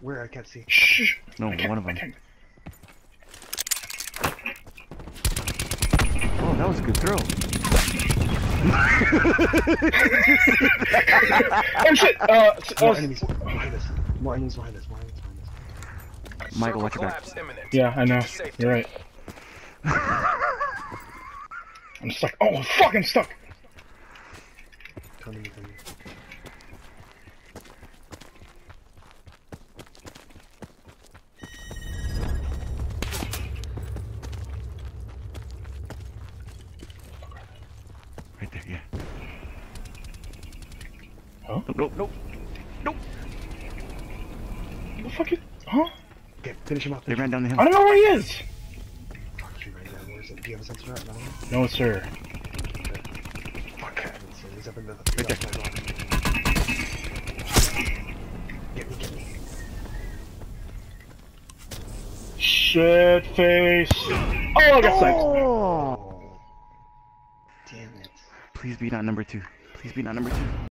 Where? I can't see. Shh. No, one of them. Oh, that was a good throw. Oh shit! More enemies behind us. More enemies behind us. More enemies behind us. Michael, watch your back. Yeah, I know. You're right. I'm stuck. Oh fuck! I'm stuck. Come to me, come to me. Right there, yeah. Huh? Nope, nope, nope. What the fuck is? Huh? Okay, finish him off. They ran down the hill. I don't know where he is. Fuck you right now. Where is it? Do you have a sensor out? No? No, sir. Fuck. He's up in the... Right there. Get me, get me. Shit face. Oh, I got sniped. Oh! Damn it. Please be not number 2. Please be not number 2.